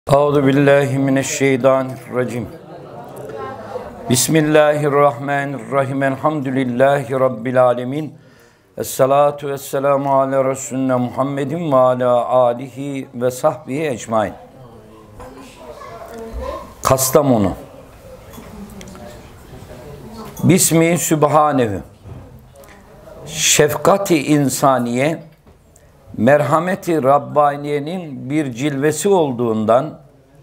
Euzu billahi mineşşeytanirracim. Bismillahirrahmanirrahim. Elhamdülillahi rabbil alamin. Essalatu vesselamu ala Resulina Muhammedin ve ala alihi ve sahbihi ecmaîn. Kastamonu. Bismi Sübhanehu. Şefkati insaniye, merhameti Rabbaniye'nin bir cilvesi olduğundan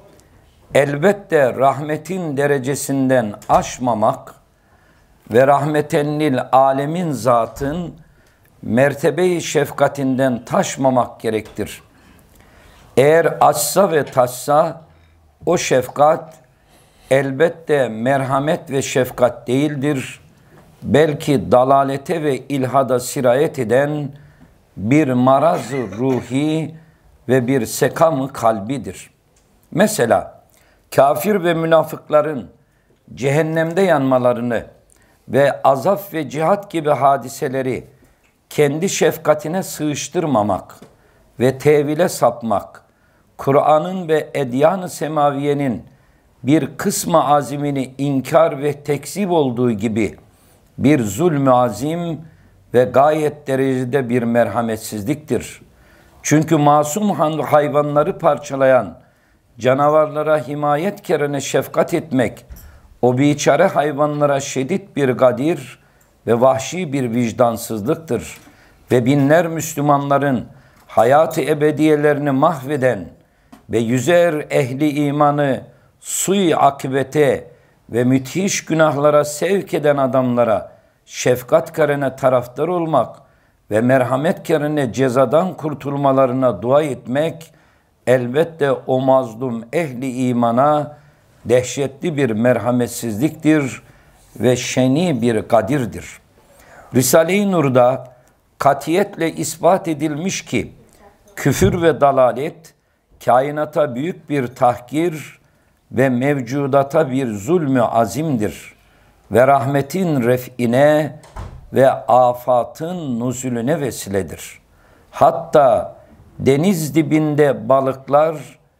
elbette rahmetin derecesinden aşmamak ve rahmetennil alemin zatın mertebe-i şefkatinden taşmamak gerektir. Eğer açsa ve taşsa o şefkat elbette merhamet ve şefkat değildir. Belki dalalete ve ilhada sirayet eden bir maraz-ı ruhi ve bir sekam-ı kalbidir. Mesela kafir ve münafıkların cehennemde yanmalarını ve azap ve cihat gibi hadiseleri kendi şefkatine sığıştırmamak ve tevile sapmak, Kur'an'ın ve edyan-ı semaviyenin bir kısmı azimini inkar ve tekzip olduğu gibi bir zulm-ü azim ve gayet derecede bir merhametsizliktir. Çünkü masum hayvanları parçalayan canavarlara himayet kerene şefkat etmek, o biçare hayvanlara şiddet bir gadir ve vahşi bir vicdansızlıktır. Ve binler Müslümanların hayatı ebediyelerini mahveden ve yüzer ehli imanı sui akibete ve müthiş günahlara sevk eden adamlara şefkat kerene taraftar olmak ve merhamet kerene cezadan kurtulmalarına dua etmek elbette o mazlum ehli imana dehşetli bir merhametsizliktir ve şeni bir kadirdir. Risale-i Nur'da katiyetle ispat edilmiş ki küfür ve dalalet kainata büyük bir tahkir ve mevcudata bir zulmü azimdir ve rahmetin ref'ine ve afatın nuzulüne vesiledir. Hatta deniz dibinde balıklar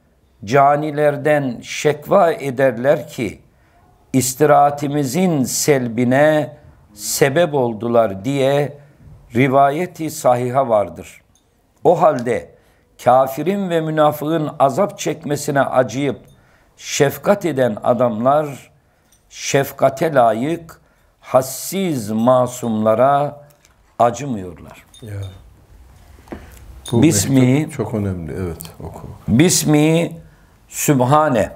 canilerden şekva ederler ki istirahatimizin selbine sebep oldular diye rivayeti sahiha vardır. O halde kafirin ve münafığın azap çekmesine acıyıp şefkat eden adamlar şefkate layık hassiz masumlara acımıyorlar. Ya. Bu Bismi çok önemli. Evet, oku. Bismi Sübhane.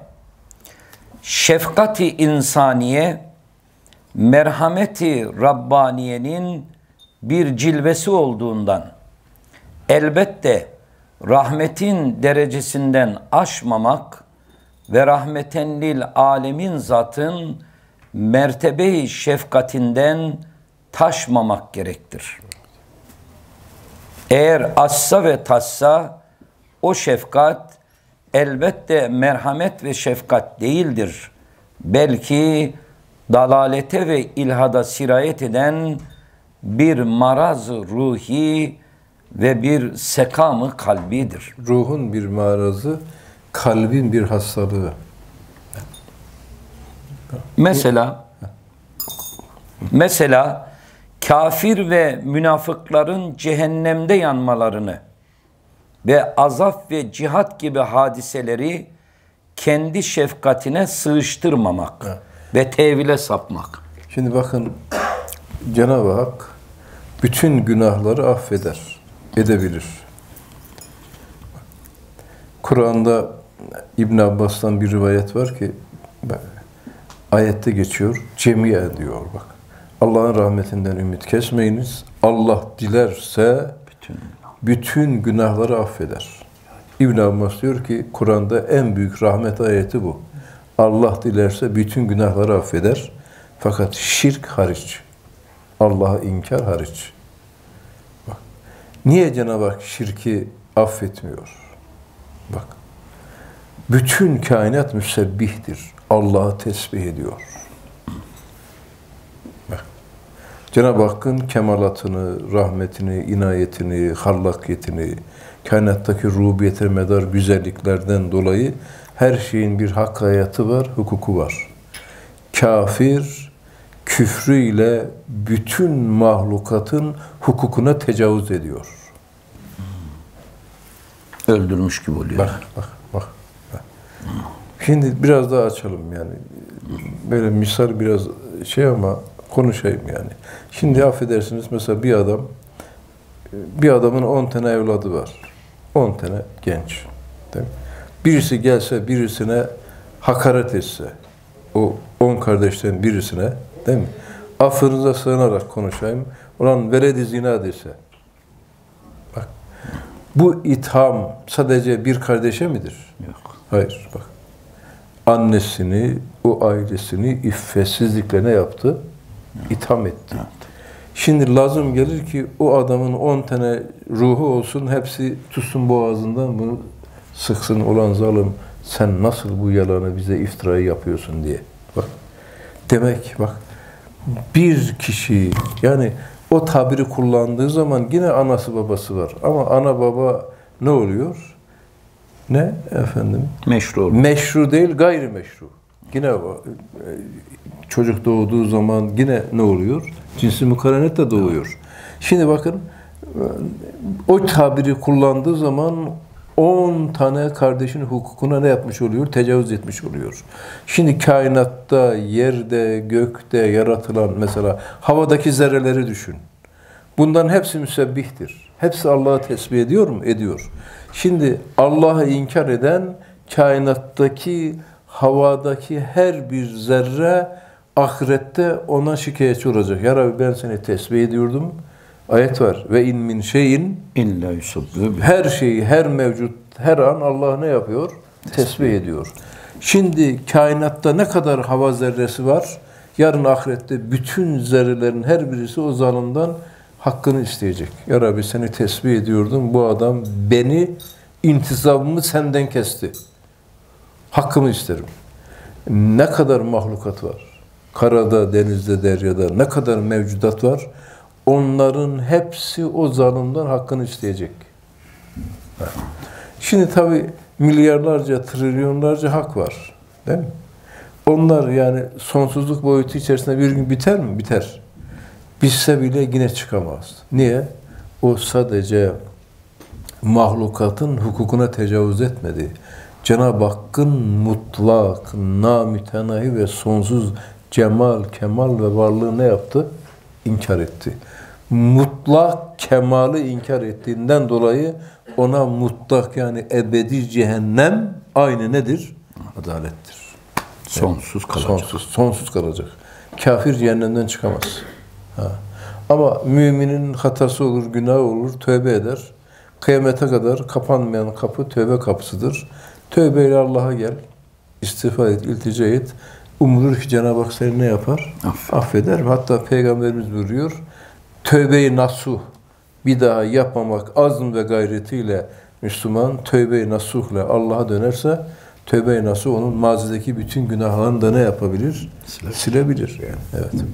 Şefkati insaniye, merhameti Rabbaniye'nin bir cilvesi olduğundan elbette rahmetin derecesinden aşmamak ve rahmetennil alemin zatın mertebe-i şefkatinden taşmamak gerektir. Eğer açsa ve taşsa o şefkat elbette merhamet ve şefkat değildir. Belki dalalete ve ilhada sirayet eden bir maraz-ı ruhi ve bir sekam-ı kalbidir. Ruhun bir marazı, kalbin bir hastalığı. Mesela kafir ve münafıkların cehennemde yanmalarını ve azap ve cihat gibi hadiseleri kendi şefkatine sığıştırmamak ve tevile sapmak. Şimdi bakın, Cenab-ı Hak bütün günahları affeder, edebilir. Kur'an'da İbn Abbas'tan bir rivayet var ki, ayette geçiyor, cemiye diyor bak. Allah'ın rahmetinden ümit kesmeyiniz. Allah dilerse bütün günahları affeder. İbn Abbas diyor ki, Kur'an'da en büyük rahmet ayeti bu. Allah dilerse bütün günahları affeder. Fakat şirk hariç. Allah'a inkar hariç. Bak. Niye Cenab-ı Hak şirki affetmiyor? Bak. Bütün kainat müsebbihtir. Allah'ı tesbih ediyor. Bak. Cenab-ı Hakk'ın kemalatını, rahmetini, inayetini, hallakiyetini, kainattaki rububiyete medar güzelliklerden dolayı Her şeyin bir hak hayatı var, hukuku var. Kafir, küfrüyle bütün mahlukatın hukukuna tecavüz ediyor. Öldürmüş gibi oluyor. Bak. Şimdi biraz daha açalım yani. Böyle misal biraz şey ama konuşayım yani. Şimdi affedersiniz mesela bir adamın 10 tane evladı var. 10 tane genç. Değil mi? Birisi gelse birisine hakaret etse, o 10 kardeşten birisine, değil mi? Affınıza sığınarak konuşayım. Ulan veled-i zina dese. Bak. Bu itham sadece bir kardeşe midir? Yok. Hayır, bak. Annesini, o ailesini iffetsizlikle ne yaptı? İtham etti. Evet. Şimdi lazım gelir ki o adamın 10 tane ruhu olsun, hepsi tutsun boğazından bunu sıksın, ulan zalim sen nasıl bu yalanı bize iftirayı yapıyorsun diye. Bak. Demek bak bir kişi yani o tabiri kullandığı zaman yine anası babası var. Ama ana baba ne oluyor? Ne efendim? Meşru olur. Meşru değil, gayrimeşru. Yine çocuk doğduğu zaman yine ne oluyor? Cinsi mukarenet de doğuyor. Şimdi bakın o tabiri kullandığı zaman 10 tane kardeşin hukukuna ne yapmış oluyor? Tecavüz etmiş oluyor. Şimdi kainatta, yerde, gökte yaratılan mesela havadaki zerreleri düşün. Bundan hepsi müsebbihtir. Hepsi Allah'ı tesbih ediyor mu? Ediyor. Şimdi Allah'ı inkar eden kainattaki, havadaki her bir zerre ahirette ona şikayetçi olacak. Ya Rabbi ben seni tesbih ediyordum. Ayet var. Ve in min şeyin illa yusabbihu. Her şeyi, her mevcut, her an Allah ne yapıyor? Tesbih ediyor. Şimdi kainatta ne kadar hava zerresi var? Yarın ahirette bütün zerrelerin her birisi o zalimden hakkını isteyecek. Ya Rabbi seni tesbih ediyordum. Bu adam beni, intisabımı senden kesti. Hakkımı isterim. Ne kadar mahlukat var? Karada, denizde, deryada ne kadar mevcudat var? Onların hepsi o zalimden hakkını isteyecek. Şimdi tabii milyarlarca, trilyonlarca hak var. Değil mi? Onlar yani sonsuzluk boyutu içerisinde bir gün biter mi? Biter. Bitse bile yine çıkamaz. Niye? O sadece mahlukatın hukukuna tecavüz etmedi. Cenab-ı Hakk'ın mutlak, namütenahi ve sonsuz cemal, kemal ve varlığı ne yaptı? İnkar etti. Mutlak kemalı inkar ettiğinden dolayı ona mutlak yani ebedi cehennem aynı nedir? Adalettir. Sonsuz kalacak. Sonsuz kalacak. Kafir cehennemden çıkamaz. Ha. Ama müminin hatası olur, günah olur, tövbe eder. Kıyamete kadar kapanmayan kapı tövbe kapısıdır. Tövbeyle Allah'a gel. İstiğfar et, iltica et. Umulur ki Cenab-ı Hak seni ne yapar? Affeder. Hatta Peygamberimiz buyuruyor. Tövbe-i nasuh bir daha yapmamak azm ve gayretiyle Müslüman tövbe-i nasuhla Allah'a dönerse tövbe-i nasuh onun mazideki bütün günahlarını da ne yapabilir? Silebilir yani. Evet.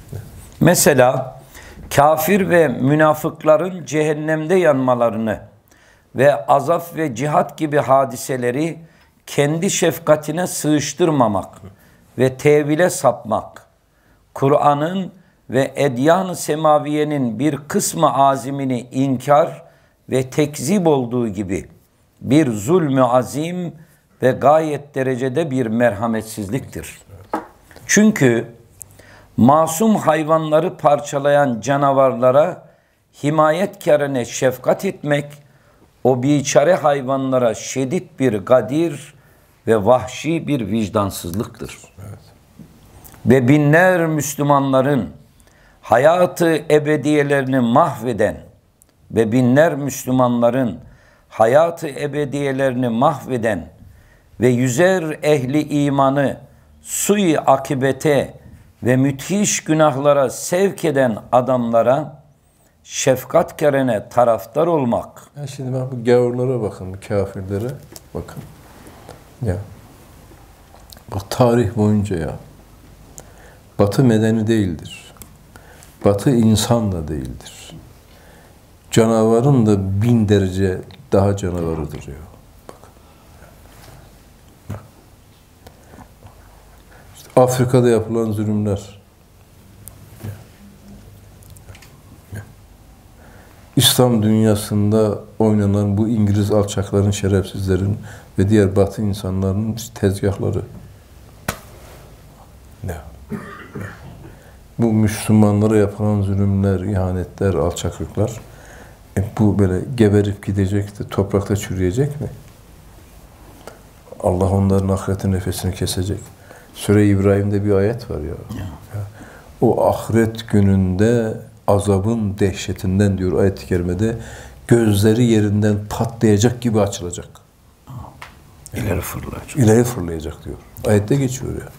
Mesela kafir ve münafıkların cehennemde yanmalarını ve azap ve cihat gibi hadiseleri kendi şefkatine sığıştırmamak ve tevile sapmak, Kur'an'ın ve edyan-ı semaviyenin bir kısmı azimini inkar ve tekzip olduğu gibi bir zulmü azim ve gayet derecede bir merhametsizliktir. Çünkü masum hayvanları parçalayan canavarlara himayetkârine şefkat etmek, o biçare hayvanlara şiddet bir gadir ve vahşi bir vicdansızlıktır. Evet. Ve binler Müslümanların hayatı ebediyelerini mahveden ve binler Müslümanların hayatı ebediyelerini mahveden ve yüzer ehli imanı sui akibete ve müthiş günahlara sevk eden adamlara şefkatkârine taraftar olmak. Ya şimdi bak bu gavurlara bakın, bu kafirlere bakın. Ya bak tarih boyunca ya Batı medeni değildir. Batı insan da değildir. Canavarın da 1000 derece daha canavarıdır ya. Bakın. Afrika'da yapılan zulümler. İslam dünyasında oynanan bu İngiliz alçakların, şerefsizlerin ve diğer Batı insanların tezgahları. Ne? Bu Müslümanlara yapılan zulümler, ihanetler, alçaklıklar bu böyle geberip gidecek de toprakta çürüyecek mi? Allah onların ahiretin nefesini kesecek. Sure-i İbrahim'de bir ayet var ya. O ahiret gününde azabın dehşetinden diyor ayet-i kerimede gözleri yerinden patlayacak gibi açılacak. İleri fırlayacak. İleri fırlayacak diyor. Ayette geçiyor ya.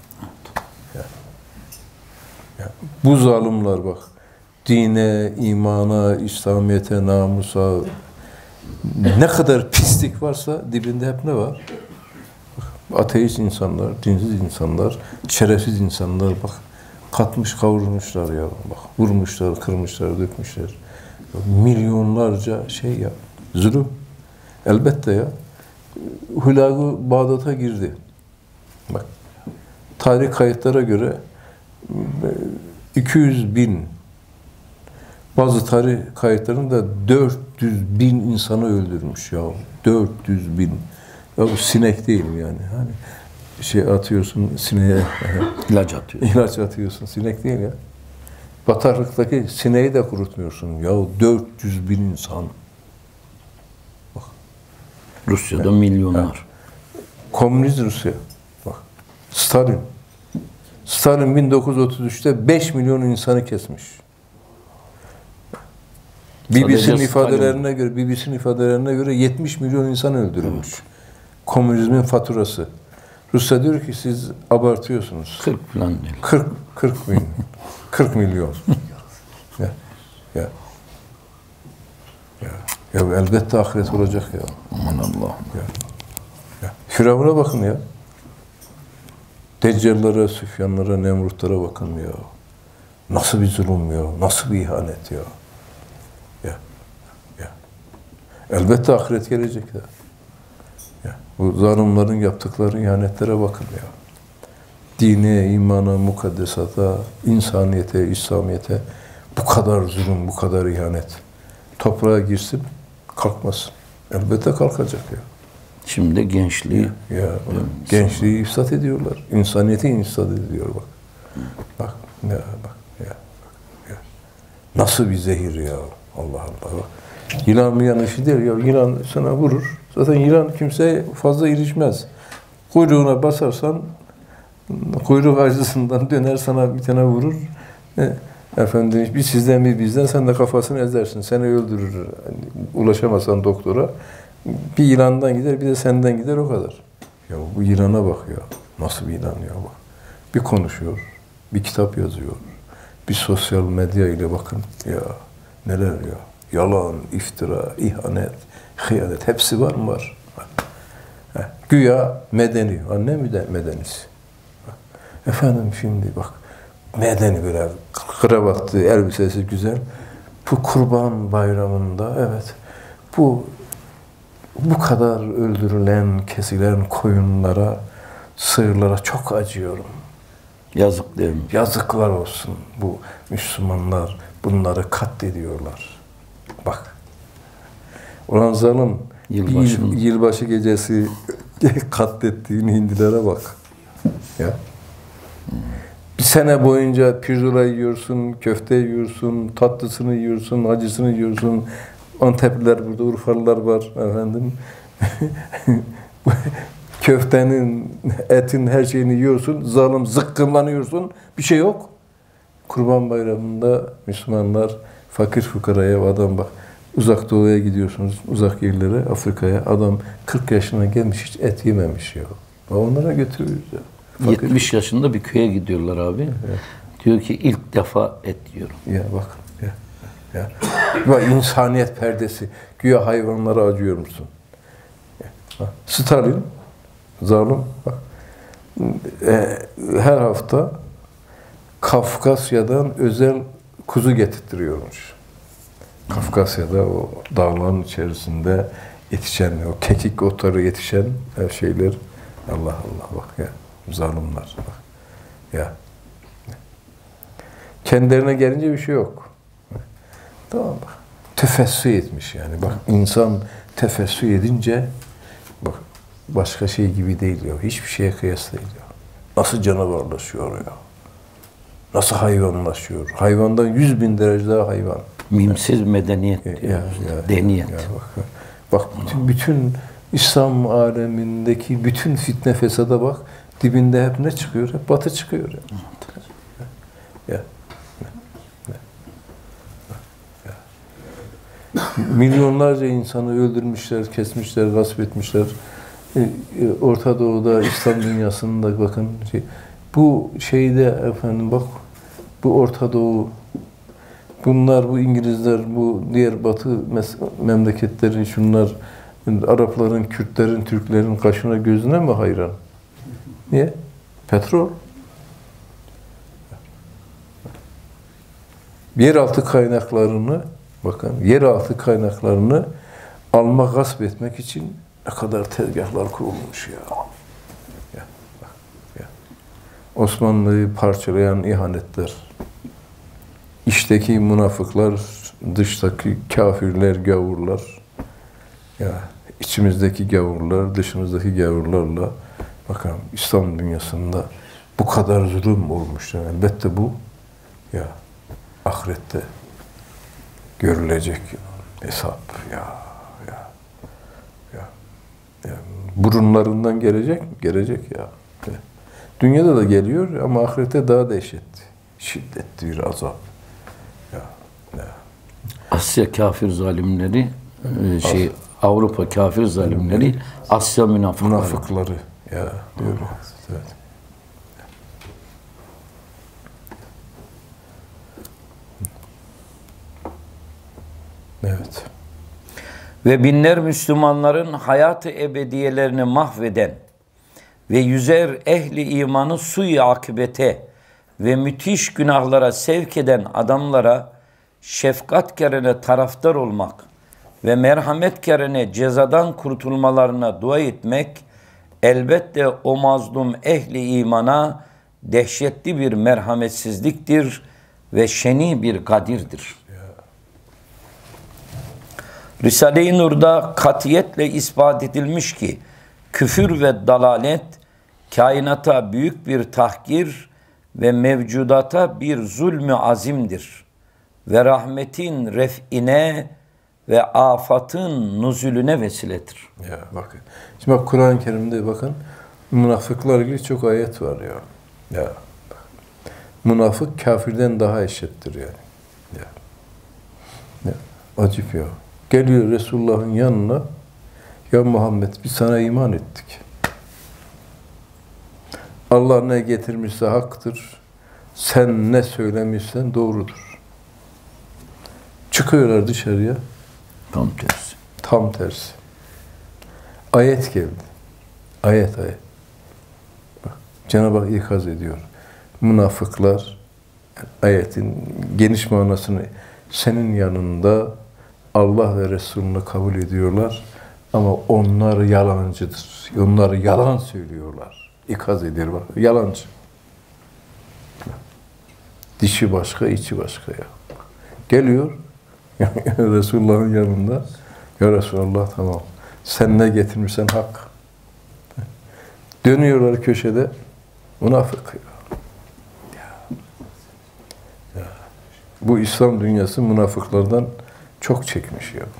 Bu zalimler bak, dine, imana, İslamiyete, namusa ne kadar pislik varsa dibinde hep ne var? Bak, ateist insanlar, dinsiz insanlar, şerefsiz insanlar bak katmış kavurmuşlar ya. Bak vurmuşlar, kırmışlar, dökmüşler. Milyonlarca şey ya. Zulüm. Elbette ya. Hülagü Bağdat'a girdi. Bak tarih kayıtlara göre 200 bin, bazı tarih kayıtlarında 400 bin insanı öldürmüş ya. 400 bin. Ya bu sinek değil mi yani? Hani şey atıyorsun sineğe. İlaç atıyorsun. İlaç atıyorsun. Sinek değil ya. Batarlıktaki sineği de kurutmuyorsun. Ya 400 bin insan. Bak. Rusya'da milyonlar. Komünist Rusya. Bak. Stalin. Stalin 1933'te 5 milyon insanı kesmiş. BBC'nin ifadelerine göre 70 milyon insan öldürülmüş. Evet. Komünizmin faturası. Rusya diyor ki siz abartıyorsunuz. 40 falan değil. 40 bin. 40 milyon. Ya elbette ahiret olacak ya. Aman Allah'ım. Ya. Firavun'a bakın ya. Deccallara, Süfyanlara, Nemrutlara bakın ya. Nasıl bir zulüm ya, nasıl bir ihanet ya. Ya. Elbette ahiret gelecek ya. Bu zalimlerin yaptıkları ihanetlere bakın ya. Dine, imana, mukaddesata, insaniyete, İslamiyete bu kadar zulüm, bu kadar ihanet. Toprağa girsin, kalkmasın. Elbette kalkacak ya. Şimdi gençliği... Gençliği ifsad ediyorlar. İnsaniyeti ifsad ediyor bak. Bak. Nasıl bir zehir ya. Allah Allah. Bak. Yılan mı yanışı değil ya. Yılan sana vurur. Zaten yılan kimseye fazla ilişmez. Kuyruğuna basarsan kuyruk acısından döner sana bir tane vurur. Efendim bir sizden bir bizden sen de kafasını ezersin. Seni öldürür. Yani, ulaşamazsan doktora. Bir yılandan gider bir de senden gider o kadar. Ya bu yılana bak ya. Nasıl bir yılan ya bak. Bir konuşuyor. Bir kitap yazıyor. Bir sosyal medya ile bakın ya. Neler ya. Yalan, iftira, ihanet, hıyanet hepsi var mı? Var. Güya medeni. Anne mi de medenisi? Efendim şimdi bak. Medeni böyle kravatlı, elbisesi güzel. Bu Kurban Bayramı'nda evet. Bu kadar öldürülen, kesilen koyunlara, sığırlara çok acıyorum. Yazık değil mi? Yazıklar olsun. Bu Müslümanlar bunları katlediyorlar. Bak. Ulan zalim yılbaşı gecesi katlettiğin hindilere bak. Ya. Bir sene boyunca pirzola yiyorsun, köfte yiyorsun, tatlısını yiyorsun, acısını yiyorsun. Antepliler burada, Urfalılar var efendim. Köftenin, etin her şeyini yiyorsun, zalim zıkkımlanıyorsun. Bir şey yok. Kurban Bayramı'nda Müslümanlar fakir fukaraya adam bak. Uzak doğuya gidiyorsunuz, uzak yerlere, Afrika'ya. Adam 40 yaşına gelmiş hiç et yememiş ya. Onlara götürüyoruz ya. Fakir. 70 yaşında bir köye gidiyorlar abi. Evet. Diyor ki ilk defa et yiyorum. Ya bak. Ya. Bak insaniyet perdesi. Güya hayvanlara acıyor musun? Stalin, zalim. Bak. Her hafta Kafkasya'dan özel kuzu getirtiyormuş. Kafkasya'da o dağların içerisinde yetişen, o kekik otları yetişen her şeyler. Allah Allah bak ya. Zalimler bak. Ya. Kendilerine gelince bir şey yok. Tamam mı? Tefessü etmiş yani. Bak insan tefessü edince bak başka şey gibi değil ya. Hiçbir şeye kıyas değil ya. Nasıl canavarlaşıyor ya. Nasıl hayvanlaşıyor. Hayvandan 100.000 derece daha hayvan. Mimsiz medeniyet diyoruz. Deniyet. Bak bütün İslam alemindeki bütün fitne fesada bak. Dibinde hep ne çıkıyor? Hep batı çıkıyor. Ya. Milyonlarca insanı öldürmüşler, kesmişler, gasp etmişler. Orta Doğu'da, İslam dünyasında bakın bu şeyde efendim bak bu Orta Doğu, bunlar bu İngilizler, bu diğer Batı memleketleri, şunlar Arapların, Kürtlerin, Türklerin kaşına gözüne mi hayran? Niye? Petrol. Yeraltı kaynaklarını bakın, yeraltı kaynaklarını alma, gasp etmek için ne kadar tezgahlar kurulmuş ya. Osmanlı'yı parçalayan ihanetler, içteki münafıklar, dıştaki kafirler, gavurlar, ya içimizdeki gavurlar, dışımızdaki gavurlarla bakın İslam dünyasında bu kadar zulüm olmuş. Yani elbette bu ya ahirette görülecek hesap ya. Burunlarından gelecek mi? Gelecek ya. Dünyada da geliyor ama ahirette daha dehşetli, şiddetli bir azap. Asya kafir zalimleri, Avrupa kafir zalimleri, Asya münafıkları. Ya diyor. Evet. Evet. Ve binler Müslümanların hayatı ebediyelerini mahveden ve yüzer ehli imanı suyu akibete ve müthiş günahlara sevk eden adamlara şefkat kerene taraftar olmak ve merhamet kerene cezadan kurtulmalarına dua etmek elbette o mazlum ehli imana dehşetli bir merhametsizliktir ve şeni bir kadirdir. Risale-i Nur'da katiyetle ispat edilmiş ki küfür ve dalalet kainata büyük bir tahkir ve mevcudata bir zulmü azimdir ve rahmetin ref'ine ve afatın nuzulüne vesiledir. Ya bakın. Şimdi bak Kur'an-ı Kerim'de bakın münafıklar ilgili çok ayet var ya. Ya. Münafık kafirden daha eşittir yani. Ya. Acip ya. Geliyor Resulullah'ın yanına, ya Muhammed biz sana iman ettik. Allah ne getirmişse haktır. Sen ne söylemişsen doğrudur. Çıkıyorlar dışarıya. Tam tersi. Tam tersi. Ayet geldi. Ayet. Bak, Cenab-ı Hak ikaz ediyor. Münafıklar, ayetin geniş manasını senin yanında Allah ve Resulü'nü kabul ediyorlar ama onlar yalancıdır. Onlar yalan söylüyorlar. İkaz ediyor bak. Yalancı. Dişi başka, içi başka ya. Geliyor Resulullah'ın yanında. Ya Resulullah tamam. Sen ne getirmişsen hak. Dönüyorlar köşede. Münafık ya. Bu İslam dünyası münafıklardan çok çekmiş ya.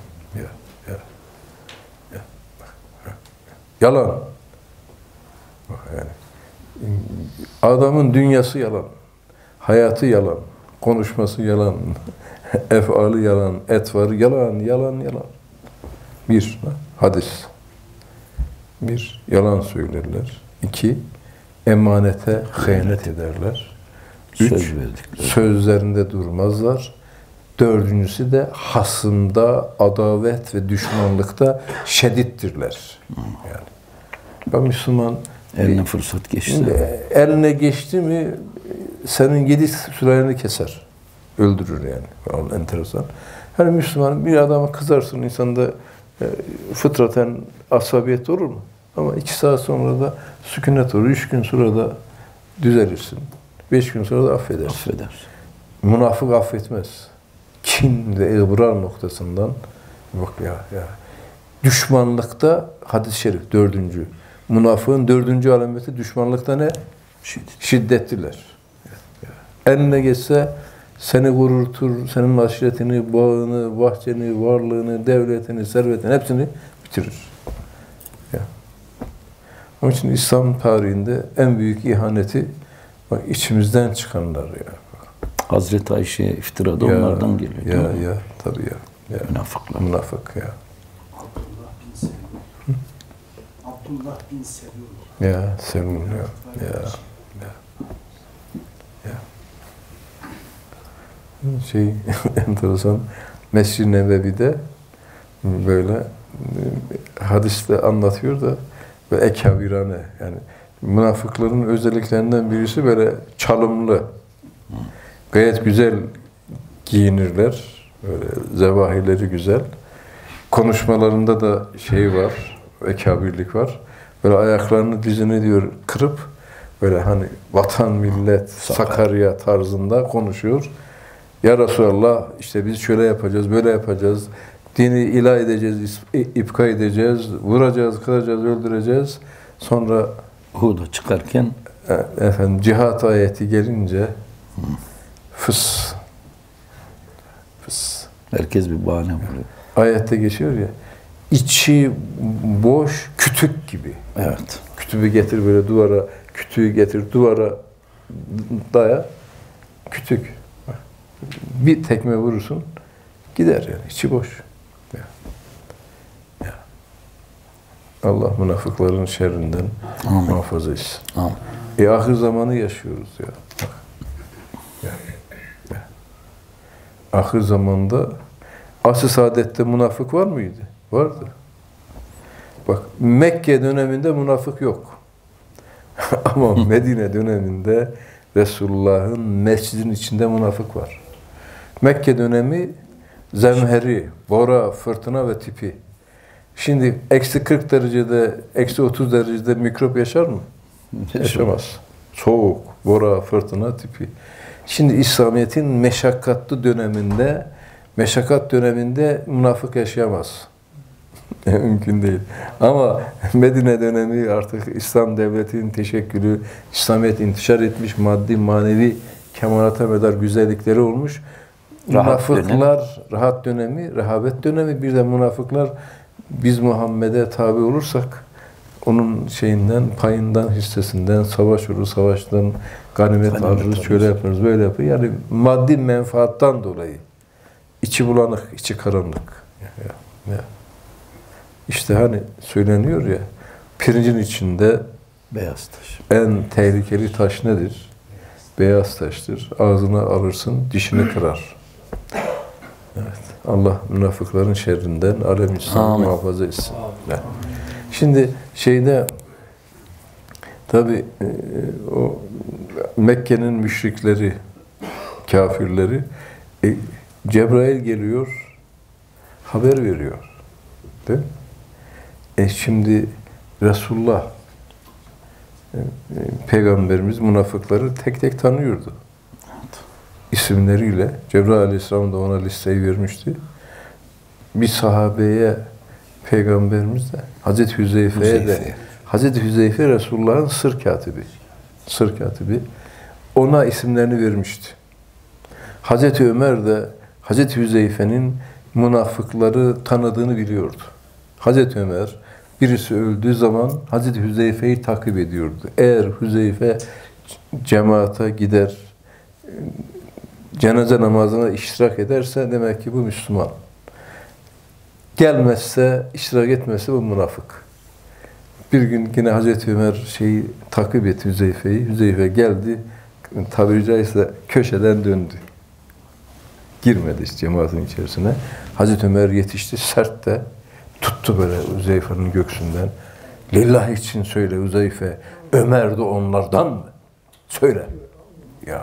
Yalan. Yani adamın dünyası yalan. Hayatı yalan. Konuşması yalan. Efali yalan. Etvarı yalan. Bir, hadis. Bir, yalan söylerler. İki, emanete hıyanet ederler. Üç, sözlerinde durmazlar. Dördüncüsü de hasımda, adavet ve düşmanlıkta şedittirler. Yani ben Müslüman eline fırsat geçti. Eline geçti mi senin 7 sülaleni keser. Öldürür yani. Enteresan. Hani Müslüman bir adama kızarsın insanda fıtraten asabiyet olur mu? Ama 2 saat sonra da sükunet olur. 3 gün sonra da düzelirsin. 5 gün sonra da affedersin. Affeder. Münafık affetmez. Kin ve ibrar noktasından bak ya. Düşmanlıkta hadis-i şerif 4. Münafığın 4. alameti düşmanlıkta ne? Şiddetliler. Eline geçse seni vururtur, senin aşiretini, bağını, bahçeni, varlığını, devletini, servetini hepsini bitirir. Ya. Onun için İslam tarihinde en büyük ihaneti bak içimizden çıkanlar ya. Hazreti Ayşe iftirada onlardan geliyor. Ya tabii ya. Münafıklar. Münafık ya. Abdullah bin Selul. Ya Selul ya. Enteresan. Mescid-i Nebevi'de böyle hadiste anlatıyor da ve ekabirane yani münafıkların özelliklerinden birisi böyle çalımlı. Gayet güzel giyinirler. Böyle zevahirleri güzel. Konuşmalarında da şey var, ekabirlik var. Böyle ayaklarını dizini diyor kırıp böyle hani vatan millet Sakarya tarzında konuşuyor. Ya Resulallah işte biz şöyle yapacağız, böyle yapacağız. Dini ilah edeceğiz, ipka edeceğiz, vuracağız, kıracağız, öldüreceğiz. Sonra Uhud'a çıkarken cihat ayeti gelince fıs. herkes bir bahane buluyor. Ayette geçiyor ya, içi boş kütük gibi. Evet. Kütüğü getir böyle duvara, kütüğü getir duvara daya, kütük. Bir tekme vurursun, gider yani, içi boş. Ya. Allah münafıkların şerrinden muhafaza etsin. Amin. Ahir zamanı yaşıyoruz ya. Ahir zamanda asr-ı saadette münafık var mıydı? Vardı. Bak Mekke döneminde münafık yok. Ama Medine döneminde Resulullah'ın mescidin içinde münafık var. Mekke dönemi zemheri, bora, fırtına ve tipi. Şimdi eksi 40 derecede, eksi 30 derecede mikrop yaşar mı? Yaşamaz. Soğuk, bora, fırtına tipi. Şimdi İslamiyet'in meşakkatli döneminde, meşakkat döneminde münafık yaşayamaz. Mümkün değil. Ama Medine dönemi artık İslam devletinin teşekkülü, İslamiyet intişar etmiş, maddi, manevi kemalata medar güzellikleri olmuş. Münafıklar, rahat dönemi, rehavet dönemi, bir de münafıklar biz Muhammed'e tabi olursak onun şeyinden, payından, hissesinden, savaş olur, savaştan ganimet alırız, şöyle yaparız, böyle yaparız. Yani maddi menfaattan dolayı içi bulanık, içi karanlık. Ya. İşte hani söyleniyor ya, pirincin içinde Beyaz taş. en tehlikeli taş nedir? Beyaz taştır. Ağzına alırsın, dişini kırar. Evet. Allah münafıkların şerrinden alem İslam'ı muhafaza etsin. Evet. Şimdi şeyde tabi o Mekke'nin müşrikleri, kafirleri Cebrail geliyor, haber veriyor. Değil mi? Şimdi Resulullah Peygamberimiz münafıkları tek tek tanıyordu. Evet. İsimleriyle. Cebrail Aleyhisselam da ona listeyi vermişti. Bir sahabeye Peygamberimiz de Hazreti Hüzeyfe'ye de Hazreti Hüzeyfe Resulullah'ın sır katibi. Sır katibi. Ona isimlerini vermişti. Hazreti Ömer de Hazreti Hüzeyfe'nin münafıkları tanıdığını biliyordu. Hazreti Ömer birisi öldüğü zaman Hazreti Hüzeyfe'yi takip ediyordu. Eğer Hüzeyfe cemaate gider, cenaze namazına iştirak ederse demek ki bu Müslüman. Gelmezse, iştirak etmezse bu münafık. Bir gün yine Hazreti Ömer şeyi takip etti Hüzeyfe'yi. Hüzeyfe geldi, tabiri caizse köşeden döndü. Girmedi işte cemaatin içerisine. Hazreti Ömer yetişti, sert de tuttu böyle Hüzeyfe'nin göğsünden. Lillah için söyle Hüzeyfe, Ömer de onlardan mı? Söyle. Ya.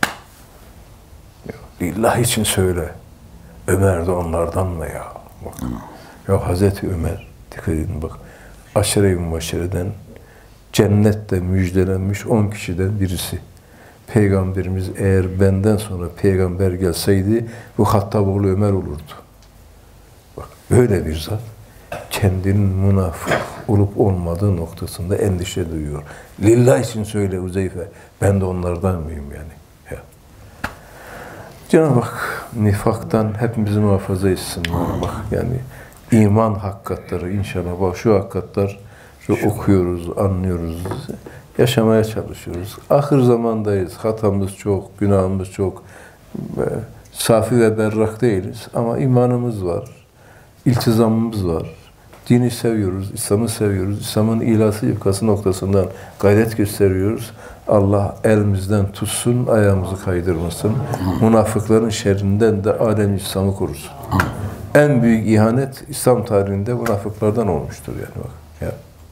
Lillah için söyle, Ömer de onlardan mı ya? Bak. Ya Hazreti Ömer, dikkat edin bak. Aşere-i Mübaşşere'den cennette müjdelenmiş 10 kişiden birisi. Peygamberimiz eğer benden sonra peygamber gelseydi bu Hattaboğlu Ömer olurdu. Bak böyle bir zat kendinin münafık olup olmadığı noktasında endişe duyuyor. Lillah için söyle Huzeyfe, ben de onlardan mıyım yani? Ya. Cenab-ı Hak nifaktan hepimizi muhafaza etsin. Bak yani iman hakikatleri inşallah, bak şu hakikatler okuyoruz, anlıyoruz, yaşamaya çalışıyoruz. Ahir zamandayız, hatamız çok, günahımız çok, safi ve berrak değiliz ama imanımız var, iltizamımız var. Dini seviyoruz, İslam'ı seviyoruz. İslam'ın ilası yıkası noktasından gayret gösteriyoruz. Allah elimizden tutsun, ayağımızı kaydırmasın. Münafıkların şerrinden de alem İslam'ı korusun. En büyük ihanet İslam tarihinde münafıklardan olmuştur yani bak. Ya.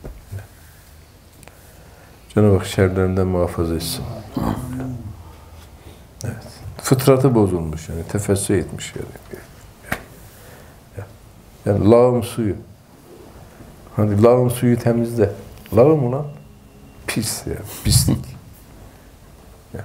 Cenab-ı Hak şerlerinden muhafaza etsin. Evet. Fıtratı bozulmuş yani, tefessü etmiş yani. Yani lağım suyu. Hani lağım suyu temizle. Lağım ulan pis ya, pislik. Ya.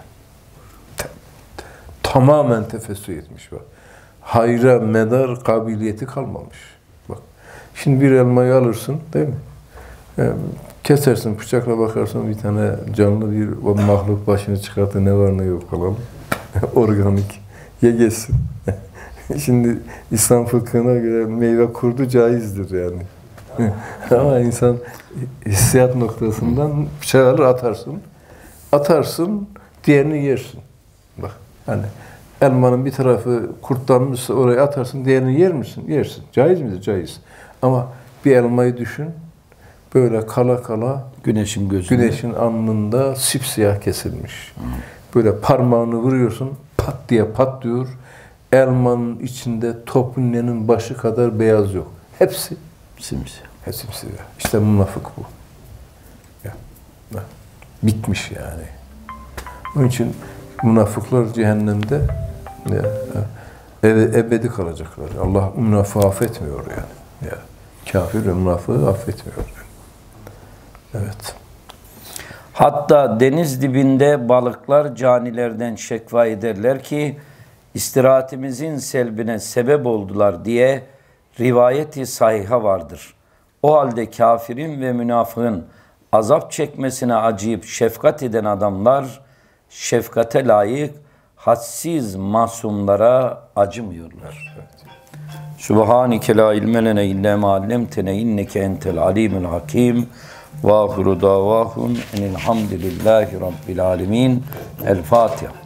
Tamamen tefessü etmiş bak. Hayra medar kabiliyeti kalmamış. Bak. Şimdi bir elmayı alırsın değil mi? Kesersin, bıçakla bakarsın bir tane canlı bir mahluk başını çıkartır, ne var ne yok falan. Organik. Ye geçsin. Şimdi İslam fıkhına göre meyve kurdu caizdir yani. Ama insan hissiyat noktasından bıçağı alır atarsın. Atarsın, diğerini yersin. Bak hani elmanın bir tarafı kurtlanmışsa oraya atarsın, diğerini yer misin? Yersin. Caiz midir? Caiz. Ama bir elmayı düşün, böyle kala kala güneşin alnında sipsiyah kesilmiş. Böyle parmağını vuruyorsun, pat diye patlıyor. Elmanın içinde topunenin başı kadar beyaz yok. Hepsi Simsiyah. simsiyah. İşte münafık bu. Ya. Bitmiş yani. Onun için münafıklar cehennemde ebedi kalacaklar. Allah münafığı affetmiyor yani. Ya. Kafir ve münafığı affetmiyor. Evet. Hatta deniz dibinde balıklar canilerden şekva ederler ki istirahatimizin selbine sebep oldular diye rivayeti sahiha vardır. O halde kafirin ve münafığın azap çekmesine acıyıp şefkat eden adamlar şefkate layık hadsiz masumlara acımıyorlar. Subhaneke la ilme lene illa ma allamtena inneke entel alimul hakim. Ve ahiru davahum enilhamdülillahi rabbil alemin. El Fatiha.